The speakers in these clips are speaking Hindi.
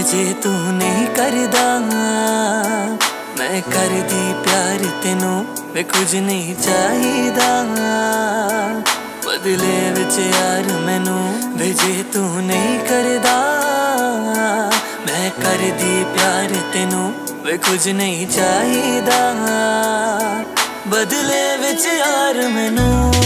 जे तू नहीं करदा मैं कर दी प्यार तेनू वे कुछ नहीं चाहिदा बदले विच यार मैनू वे जे तू नहीं करदा मैं कर दी प्यार तेनू वे कुछ नहीं चाहिदा बदले विच यार मैनू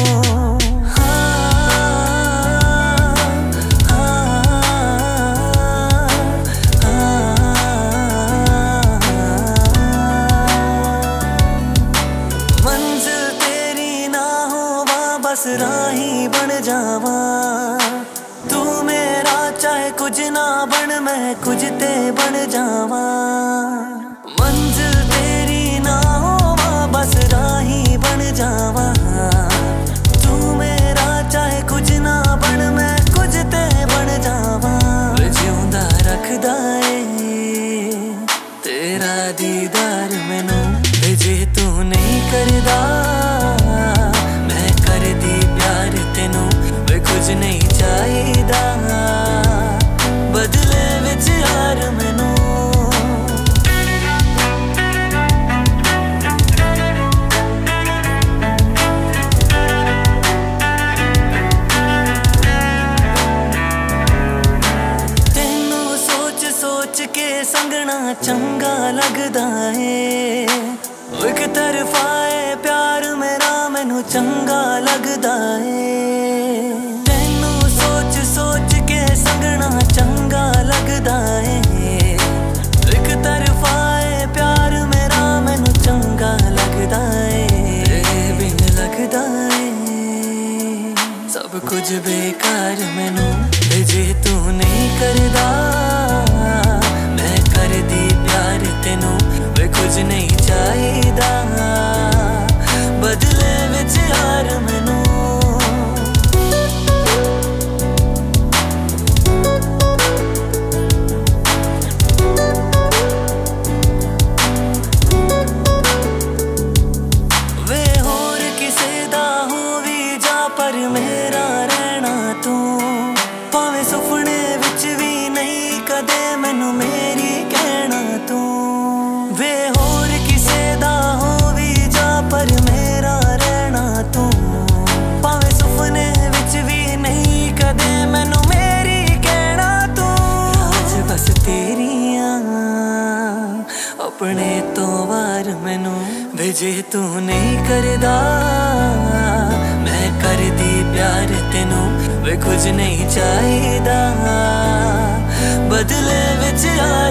बस राही बन जावा तू मेरा चाहे कुछ ना बन मैं कुछ ते बन जावा मंजिल तेरी ना होवा बस राही बन जावा तू मेरा चाहे कुछ ना बन मैं कुछ ते बन जावा जिउंदा रखदा ए तेरा दीदार मैनू जे तू नहीं करदा कुछ नहीं चाहिदा बदले विच यार मैनू तेनू सोच सोच के संगना चंगा लगदा है एक तरफा है प्यार मेरा मैनू चंगा लगदा है सोच के संगना चंगा लगदा है एक तरफा है प्यार मेरा मैनू चंगा लगदा है बिन लगदा है सब कुछ बेकार मैनू जे तू नहीं करदा मैं कर दी प्यार तेनू वे कुछ नहीं चाहिदा बदले विच यार मैनू पर मेरा रहना तू भावें सुपने विच भी नहीं कदे मैनू मेरी कहना तू वे होर किसे दा हो भी जा पर मेरा रहना तू भावें सुपने विच भी नहीं कदे मैनू मेरी कहना तू आज बस तेरिया अपने तो वार मैनू भेजे तू नहीं करदा कर दी प्यार तेनू वे कुछ नहीं चाहिदा बदले विच